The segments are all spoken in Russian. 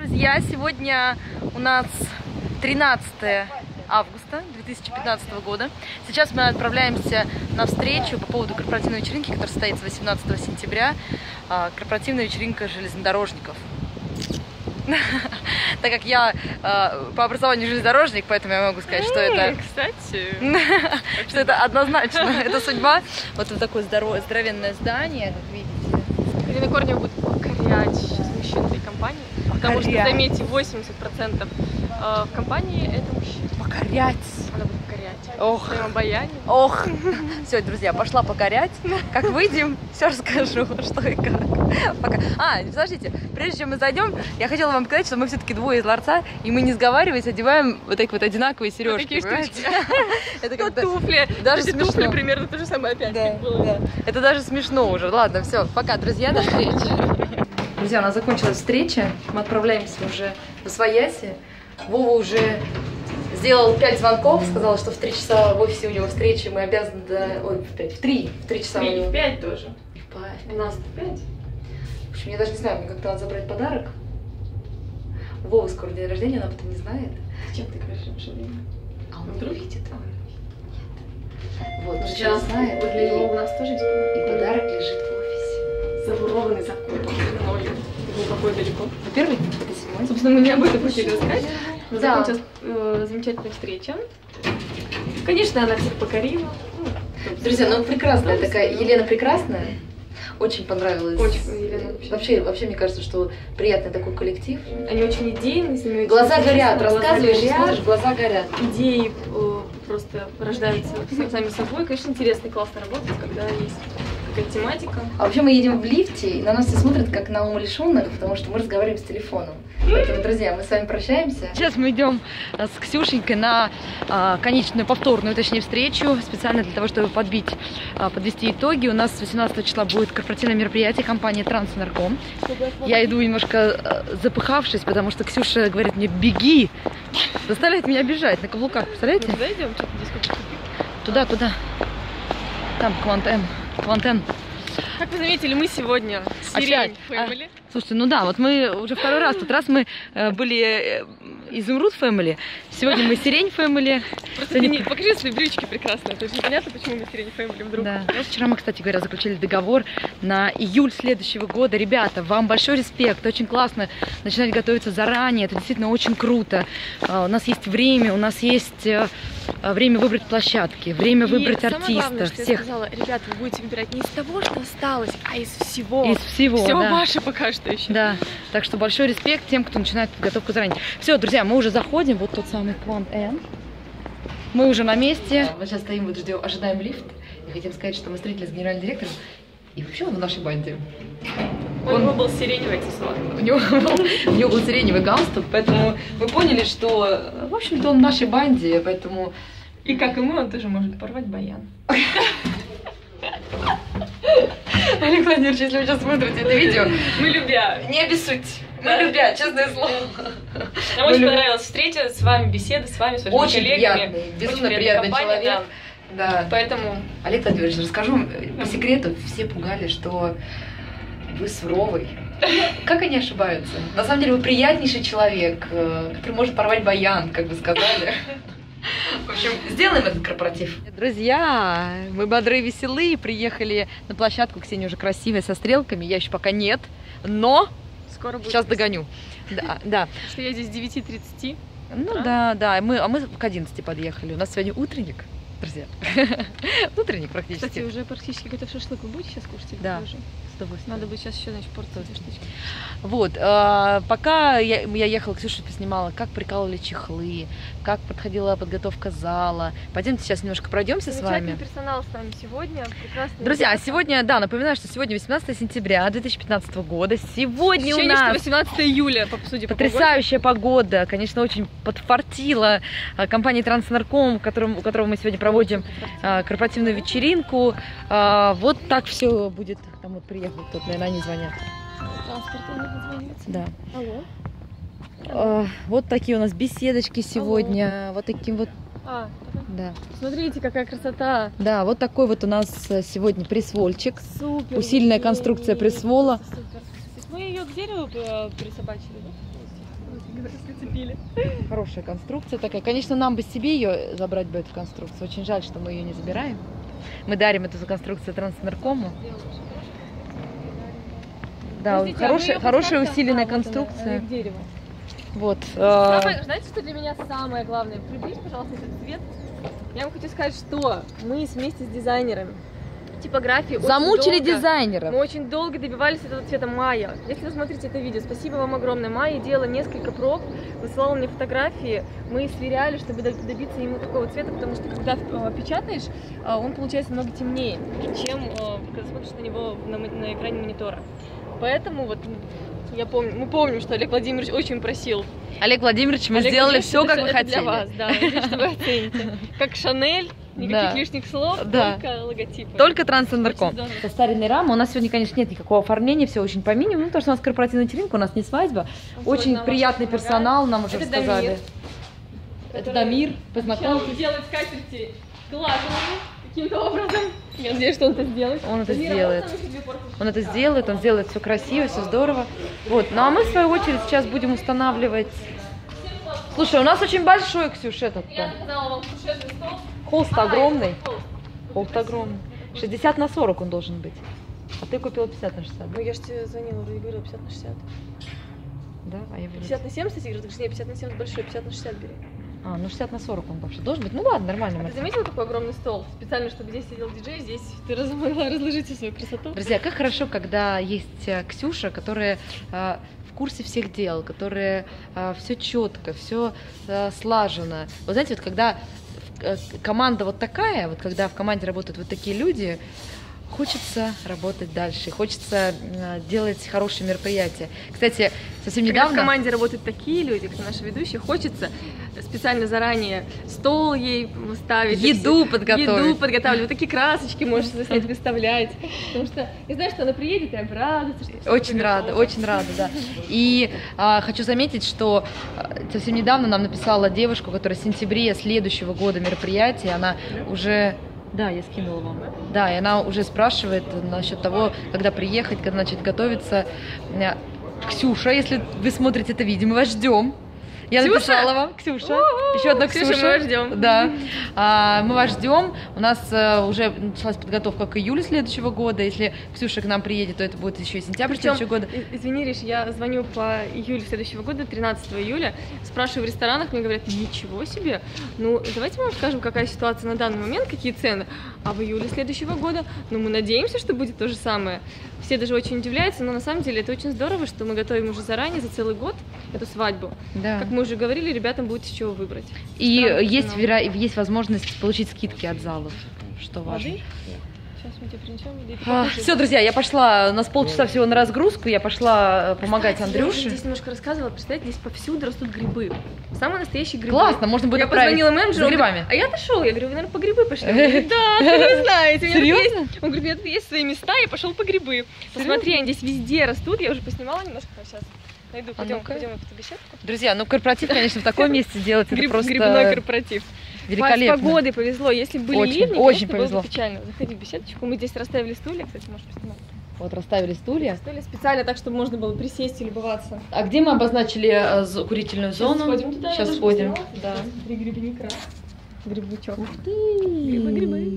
Друзья, сегодня у нас 13 августа 2015 года. Сейчас мы отправляемся на встречу по поводу корпоративной вечеринки, которая состоится 18 сентября. Корпоративная вечеринка железнодорожников. Так как я по образованию железнодорожник, поэтому я могу сказать, что это... Кстати... Что это однозначно, это судьба. Вот такое здоровенное здание, как видите. Ирина Корнева будет покорять сейчас мужчин этой компании. Потому что, заметьте, 80% в компании это мужчины. Покорять. Она будет покорять. Ох. Своим обаянием. Ох. Все, друзья, пошла покорять. Как выйдем, все расскажу, что и как. Пока. Подождите, прежде чем мы зайдем, я хотела вам сказать, что мы все-таки двое из ларца, и мы, не сговариваясь, одеваем вот такие вот одинаковые сережки. Это как туфли. Даже смешно. Туфли примерно то же самое опять было. Да. Это даже смешно уже. Ладно, все, пока, друзья, до встречи. Друзья, у нас закончилась встреча. Мы отправляемся уже в Освояси. Вова уже сделал 5 звонков, сказал, что в 3 часа в офисе у него встречи, мы обязаны в 3 часа у него. В 5 тоже. И в 5. У нас 5. В общем, я даже не знаю, мне как-то надо забрать подарок. У Вовы скоро день рождения, она об этом не знает. Зачем ты говоришь в наше время? А он вдруг видит. Вот, сейчас знает. Вот для него у нас тоже есть подарок. И подарок лежит в офисе. Замурованный закупок. Какой далеко? Первый? Это 7-й. Собственно, мы не об этом хотели рассказать. Но да. Закончилась замечательная встреча. Конечно, она всех покорила. Друзья, ну прекрасная такая, Елена прекрасная. Очень понравилась. Очень, Елена вообще, мне кажется, что приятный такой коллектив. Они очень идейные, с ними глаза горят, рассказываешь, смотришь, глаза горят. Идеи просто рождаются сами собой. Конечно, интересно и классно работать, когда есть какая-то тематика. А вообще мы едем в лифте, и на нас все смотрят как на умалишенных, потому что мы разговариваем с телефоном. Поэтому, друзья, мы с вами прощаемся. Сейчас мы идем с Ксюшенькой на конечную повторную, точнее, встречу, специально для того, чтобы подвести итоги. У нас с 18 числа будет корпоративное мероприятие компании Транснарком. Я иду немножко запыхавшись, потому что Ксюша говорит мне: беги, заставляет меня бежать на каблуках, представляете? Мы туда идем, что-то здесь Туда. Там Квант-М. Как вы заметили, мы сегодня Сирень Фэмили. Слушайте, ну да, вот мы уже второй раз. Тот раз мы были Изумруд Фэмили, сегодня мы Сирень Фэмили. Просто ты покажи свои брючки прекрасные, то есть непонятно, почему мы Сирень Фэмили вдруг. Да. Вчера мы, кстати говоря, заключили договор на июль следующего года. Ребята, вам большой респект, очень классно начинать готовиться заранее, это действительно очень круто. У нас есть время, у нас есть время выбрать площадки, время выбрать артиста. Главное, что всех. Я сказала: ребята, вы будете выбирать не из того, что осталось, а из всего. Из всего, все да. ваше пока что еще. Да, так что большой респект тем, кто начинает подготовку заранее. Все, друзья, мы уже заходим, вот тот самый Квант-М. Мы уже на месте. Мы сейчас стоим, вот ждем, ожидаем лифт. И хотим сказать, что мы встретились с генеральным директором. И вообще он в нашей банде. У него был сиреневый аксессуар. У него был сиреневый галстук, поэтому мы поняли, что, в общем-то, он в нашей банде, поэтому... И как и мы, он тоже может порвать баян. Олег Владимирович, если вы сейчас смотрите это видео, мы любя. Не обессудьте. Мы любя, честное слово. Нам очень понравилась встреча с вами, беседа с вами, с вашими коллегами. Приятный, безумно приятный человек. Да. Поэтому... Олег Владимирович, расскажу по секрету, все пугали, что вы суровый. Как они ошибаются? На самом деле вы приятнейший человек, который может порвать баян, как вы сказали. В общем, сделаем этот корпоратив. Друзья, мы бодрые, веселые, приехали на площадку. Ксения уже красивая, со стрелками, я еще пока нет, но скоро будет. Сейчас догоню. Да. Что я здесь 9:30. Ну да, мы к 11 подъехали. У нас сегодня утренник, друзья. Утренник практически. Кстати, уже практически готов шашлык. Вы будете сейчас кушать? Да. Надо будет сейчас еще, значит, порцию этой штучки. Вот, пока я ехала, Ксюша поснимала, как прикалывали чехлы, как подходила подготовка зала. Пойдемте сейчас немножко пройдемся с вами. Персонал с нами сегодня. Прекрасный. Друзья, сегодня, да, напоминаю, что сегодня 18 сентября 2015 года. Сегодня у нас 18 июля, судя по потрясающая погода. Конечно, очень подфартила компания Транснарком, у которого мы сегодня проводим корпоративную вечеринку. Вот так все будет. Там вот приехал кто-то, наверное, они звонят. Да. Алло. Вот такие у нас беседочки сегодня. Алло. Вот таким вот. Да. Смотрите, какая красота. Да, вот такой вот у нас сегодня присвольчик. Супер. Усиленная конструкция присвола. Супер. Мы ее к дереву присобачили, да? Зацепили. Хорошая конструкция такая. Конечно, нам бы себе ее забрать бы, эту конструкцию. Очень жаль, что мы ее не забираем. Мы дарим эту конструкцию Транснаркому. Да, хорошая усиленная конструкция. Вот. Знаете, что для меня самое главное? Приблизь, пожалуйста, этот цвет. Я вам хочу сказать, что мы вместе с дизайнерами типографии замучили дизайнеров. Мы очень долго добивались этого цвета Майя. Если вы смотрите это видео, спасибо вам огромное. Майя делала несколько проб, высылала мне фотографии. Мы сверяли, чтобы добиться именно такого цвета, потому что когда печатаешь, он получается намного темнее, чем когда смотришь на него на экране монитора. Поэтому вот мы помним, что Олег Владимирович очень просил. Олег Владимирович, мы сделали все, как вы хотели. Для вас, да, надеюсь, что вы оцените. Как Шанель, никаких лишних слов, только логотипы. Только Транснарком. Состаренные рамы. У нас сегодня, конечно, нет никакого оформления, все очень по минимуму, потому что у нас корпоративная вечеринка, у нас не свадьба. Очень приятный персонал, нам уже сказали. Это Дамир, познакомьтесь. Делать скатерти глаженными каким-то образом. Я надеюсь, что он это сделает. Он это сделает. Он это сделает, он сделает все красиво, все здорово. Вот. Ну а мы, в свою очередь, сейчас будем устанавливать. Слушай, у нас очень большой, Ксюш, этот-то. Я показала вам кушетный стол. Холст огромный. Холст огромный. 60 на 40 он должен быть. А ты купила 50 на 60. Ну я же тебе звонила уже и говорила 50 на 60. Да? А я 50 на 70, я говорю, нет, 50 на 70 большой, 50 на 60 бери. А, ну 60 на 40 он вообще должен быть. Ну ладно, нормально. Ты заметила, какой огромный стол? Специально, чтобы здесь сидел диджей, здесь ты могла разложить всю свою красоту. Друзья, как хорошо, когда есть Ксюша, которая в курсе всех дел, которая все четко, все слажено. Вы знаете, вот когда команда вот такая, вот когда в команде работают вот такие люди, хочется работать дальше, хочется делать хорошие мероприятия. Кстати, совсем недавно... Когда в команде работают такие люди, как наши ведущие, хочется специально заранее стол ей ставить. Еду подготовить. Вот такие красочки можешь заставить выставлять. Потому что я знаю, что она приедет и обрадуется. Очень рада, да. И хочу заметить, что совсем недавно нам написала девушка, которая в сентябре следующего года мероприятия, она уже... Да, я скинула вам. Да, и она уже спрашивает насчет того, когда приехать, когда начать готовиться. Ксюша, если вы смотрите это видео, мы вас ждем. Я написала вам, Ксюша. Еще одна Ксюша. Мы вас ждем. Да. Мы вас ждем. У нас уже началась подготовка к июлю следующего года. Если Ксюша к нам приедет, то это будет еще и сентябрь следующего года. Извини, Риш, я звоню по июлю следующего года, 13 июля. Спрашиваю в ресторанах, мне говорят, ничего себе. Ну, давайте мы вам скажем, какая ситуация на данный момент, какие цены. А в июле следующего года, ну, мы надеемся, что будет то же самое. Все даже очень удивляются, но на самом деле это очень здорово, что мы готовим уже заранее, за целый год, эту свадьбу. Да. Как мы уже говорили, ребятам будет с чего выбрать. И есть возможность получить скидки от залов, что важно. Сейчас мы тебе принесем. Все, друзья, я пошла, у нас полчаса всего на разгрузку, я пошла помогать Андрюше. Я здесь немножко рассказывала, представляете, здесь повсюду растут грибы. Самые настоящие грибы. Классно, можно будет отправить. Я позвонила менеджеру, за грибами. А я отошел, я говорю, вы, наверное, по грибы пошли. Он говорит, да, вы не знаете. Серьезно? Он говорит, у меня тут есть свои места, я пошел по грибы. Посмотри, они здесь везде растут, я уже поснимала немножко, сейчас найду, пойдем по беседку. Друзья, ну корпоратив, конечно, в таком месте делать, это просто... Грибной корпоратив. Великолепно. С погодой повезло, если были ливни, очень повезло. Было бы печально. Заходи в беседочку, мы здесь расставили стулья, кстати, можешь поснимать. Вот, расставили стулья. Стулья специально так, чтобы можно было присесть и любоваться. А где мы обозначили курительную зону? Сходим туда. Сейчас сходим. Да. Смотри, грибника. Грибничок. Ух ты! Грибы.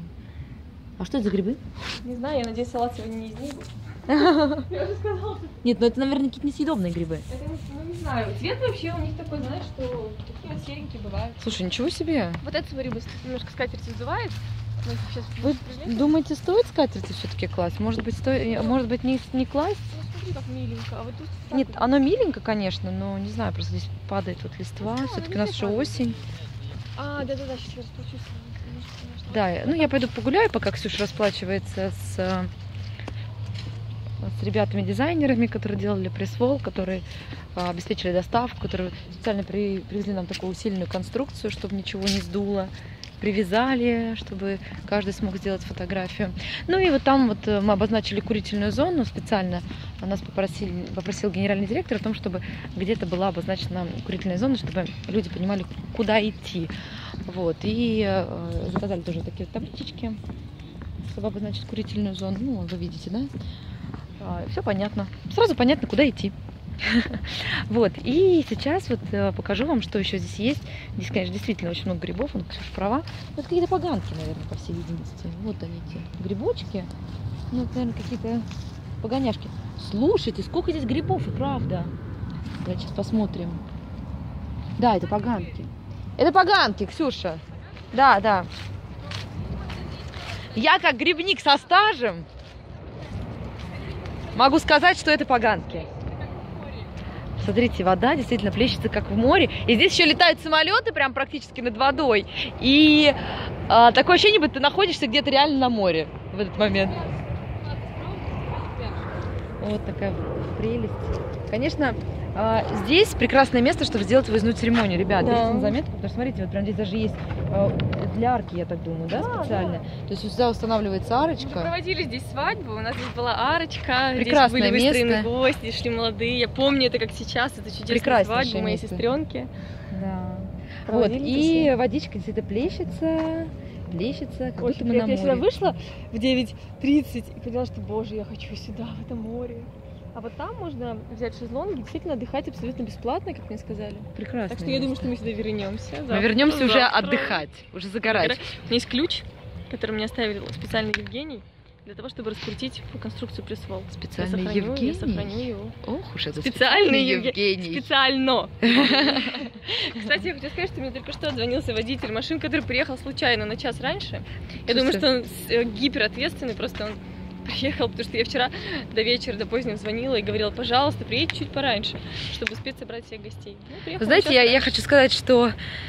А что это за грибы? Не знаю, я надеюсь, салат сегодня не из них. Я уже сказала. Нет, ну это, наверное, какие-то несъедобные грибы. Это, ну не знаю. Цвет вообще у них такой, знаешь, что такие вот серенькие бывают. Слушай, ничего себе. Вот это, смотри, немножко скатерть сдувает. Вы думаете, стоит скатерти все-таки класть? Может быть, не класть? Ну смотри, как миленько. А вот тут нет, вот... оно миленько, конечно, но не знаю, просто здесь падает вот листва. Да, все-таки у нас уже осень. А, да-да-да, сейчас я расплачусь. Да, ну я пойду погуляю, пока Ксюша расплачивается с ребятами-дизайнерами, которые делали пресс-вол, которые обеспечили доставку, которые специально привезли нам такую усиленную конструкцию, чтобы ничего не сдуло. Привязали, чтобы каждый смог сделать фотографию. Ну и вот там вот мы обозначили курительную зону специально. Нас попросил генеральный директор о том, чтобы где-то была обозначена курительная зона, чтобы люди понимали, куда идти. Вот. И заказали тоже такие вот таблички, чтобы обозначить курительную зону. Ну, вы видите, да? Все понятно. Сразу понятно, куда идти. Вот, и сейчас вот покажу вам, что еще здесь есть. Здесь, конечно, действительно очень много грибов, он, Ксюша, права. Это какие-то поганки, наверное, по всей видимости. Вот они, эти грибочки. Ну, это, наверное, какие-то погоняшки. Слушайте, сколько здесь грибов, и правда. Давайте сейчас посмотрим. Да, это поганки. Это поганки, Ксюша. Да, да. Я, как грибник со стажем, могу сказать, что это поганки. Смотрите, вода действительно плещется, как в море. И здесь еще летают самолеты прям практически над водой. И такое ощущение, будто ты находишься где-то реально на море в этот момент. Вот такая прелесть. Конечно, здесь прекрасное место, чтобы сделать выездную церемонию. Ребят, берите на заметку, потому что, смотрите, вот прям здесь даже есть для арки, я так думаю, да, специально? Да. То есть сюда устанавливается арочка. Мы проводили здесь свадьбу, у нас здесь была арочка. Прекрасное здесь были выстроены место. гости, шли молодые. Я помню это как сейчас, это чудесная свадьба моей сестренки. Да. Вот, и водичка действительно плещется, как будто мы на море. Я сюда вышла в 9:30 и поняла, что, боже, я хочу сюда, в это море. А вот там можно взять шезлонги, действительно отдыхать абсолютно бесплатно, как мне сказали. Прекрасно. Так что я думаю, что мы сюда вернемся. Мы вернемся уже отдыхать, уже загорать. У меня есть ключ, который мне оставил специально Евгений, для того, чтобы раскрутить конструкцию пресс-волл. Специальный Евгений? Я сохраню его. Ох уж это специальный Евгений. Специально. Кстати, я хочу сказать, что мне только что отзвонился водитель машин, который приехал случайно на час раньше. Я думаю, что он гиперответственный, просто он приехал, потому что я вчера до вечера, до позднего звонила и говорила, пожалуйста, приедь чуть пораньше, чтобы успеть собрать всех гостей. Вы знаете, я хочу сказать, что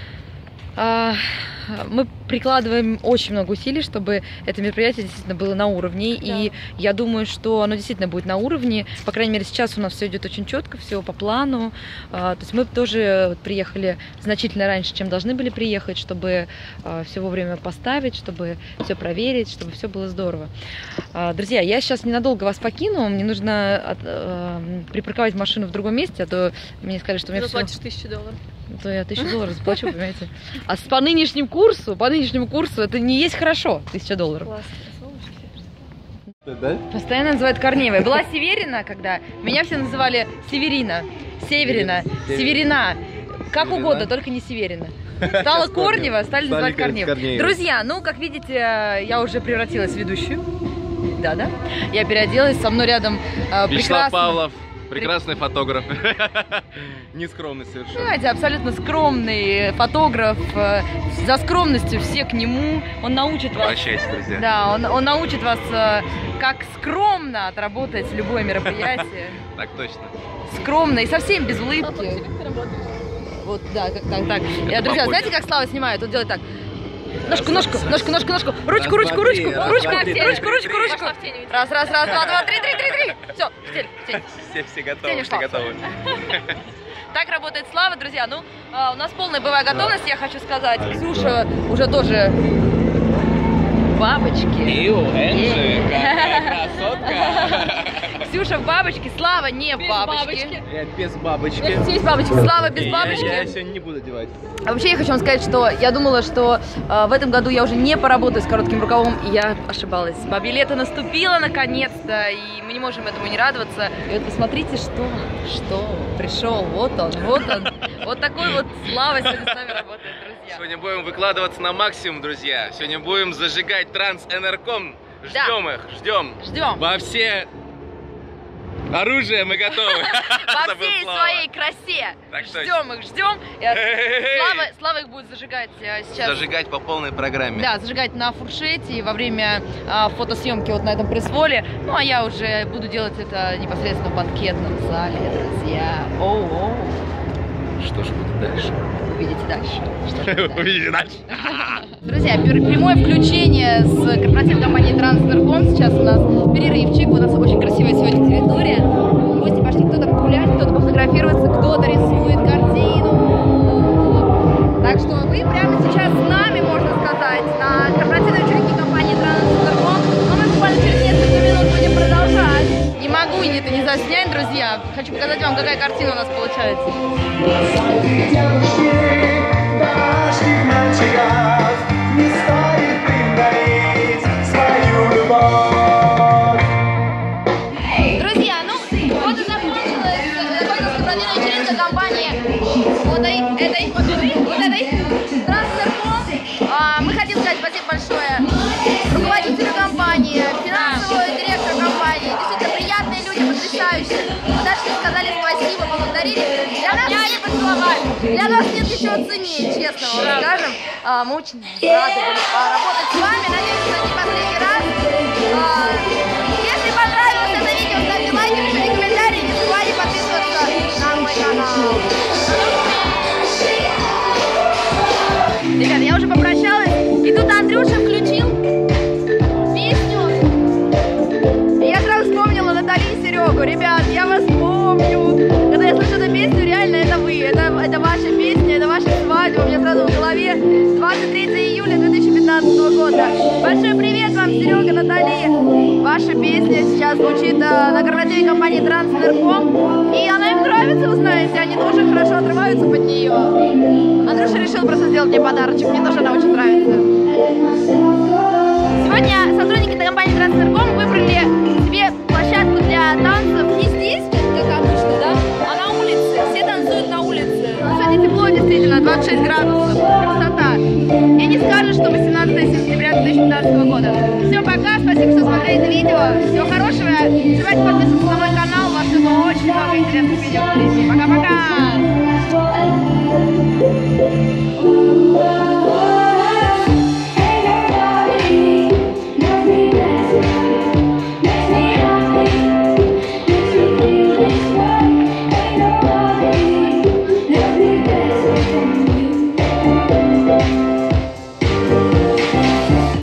мы прикладываем очень много усилий, чтобы это мероприятие действительно было на уровне. Да. И я думаю, что оно действительно будет на уровне. По крайней мере, сейчас у нас все идет очень четко, все по плану. То есть мы тоже приехали значительно раньше, чем должны были приехать, чтобы все вовремя поставить, чтобы все проверить, чтобы все было здорово. Друзья, я сейчас ненадолго вас покину. Мне нужно припарковать машину в другом месте, а то мне сказали, что у меня заплатишь $1000. То я $1000 заплачу, понимаете. А по нынешнему курсу это не есть хорошо, $1000. Классно. Да? Постоянно называют Корнеевой. Была Северина, когда меня все называли Северина, Северина, Северина. Как угодно, только не Северина. Стала Корнева, стали называть Корнеевой. Друзья, ну, как видите, я уже превратилась в ведущую. Да-да. Я переоделась, со мной рядом Вячеслав Павлов. Прекрасный фотограф. Нескромный совершенно. Понимаете, абсолютно скромный фотограф. За скромностью все к нему. Он научит вас. Прощайте, друзья. Да, он научит вас, как скромно отработать любое мероприятие. Так точно. Скромно и совсем без улыбки. Вот, да, как так. Друзья, знаете, как Слава снимает? Он делает так. Ножку, ручку. Раз, два, три. Все, в тень. Все готовы. Так работает Слава, друзья. Ну, у нас полная боевая готовность, я хочу сказать. Ксюша уже тоже бабочки. Энджи, какая красотка. Ксюша в бабочке, Слава не в бабочке. Я без бабочки. Есть бабочки, Слава без бабочки. Я сегодня не буду одевать. А вообще я хочу вам сказать, что я думала, что в этом году я уже не поработаю с коротким рукавом, и я ошибалась. Бабье лето наступило наконец-то, и мы не можем этому не радоваться. И вот посмотрите, что пришел, вот он. Вот такой вот Слава сегодня с нами работает, друзья. Сегодня будем выкладываться на максимум, друзья. Сегодня будем зажигать Транс-Энерком. Ждем их, ждем. Во все оружие мы готовы. Во всей своей красе. Ждем. Слава их будет зажигать сейчас. Зажигать по полной программе. Да, зажигать на фуршете во время фотосъемки вот на этом пресс-воле. Ну, а я уже буду делать это непосредственно в банкетном зале, друзья. Что же будет дальше? Увидите дальше. Друзья, прямое включение с корпоративной компанией Транс-Энерком. Сейчас у нас перерывчик. У нас очень красивая сегодня территория. Гости пошли кто-то погулять, кто-то пофотографироваться, кто-то рисует картину. Так что вы прямо сейчас с нами, можно сказать, на корпоративной вечеринке компании Транс-Энерком. Но мы буквально через несколько минут будем продолжать. Не могу это не заснять, друзья. Хочу показать вам, какая картина у нас получается. Друзья, ну вот и закончилось Трансэнерком. Мы хотим сказать спасибо большое руководителю компании, финансовому директору компании. Действительно приятные люди, потрясающие. Мы даже не сказали спасибо, поблагодарили. Для нас нет ничего ценнее, честно вам скажем. Мы очень рады были работать с вами. Надеюсь, что не последний раз. Если понравилось это видео, ставьте лайки, пишите комментарии, не забывайте подписываться на мой канал. Ребята, я уже попрощалась, и тут Андрюша включил песню. И я сразу вспомнила Натали и Серегу. Ребят, я вас помню. Когда я слышу эту песню, реально это вы. Это ваша песня, это ваша свадьба. У меня сразу в голове 23 июля 2015 года. Большой привет вам, Серега, Натали. Ваша песня сейчас звучит на корпоративе компании Трансэнерком. И она им нравится, вы знаете, они тоже хорошо отрываются под нее. Андрюша решил просто сделать мне подарочек, мне тоже она очень нравится. Сегодня сотрудники компании Трансэнерком выбрали себе площадку для танцев не здесь, как обычно, да, а на улице. Все танцуют на улице. Сегодня тепло, действительно, 26 градусов, красота. И не скажешь, что 18 сентября 2015 года. Все, пока, спасибо, что смотрели это видео. Всего хорошего.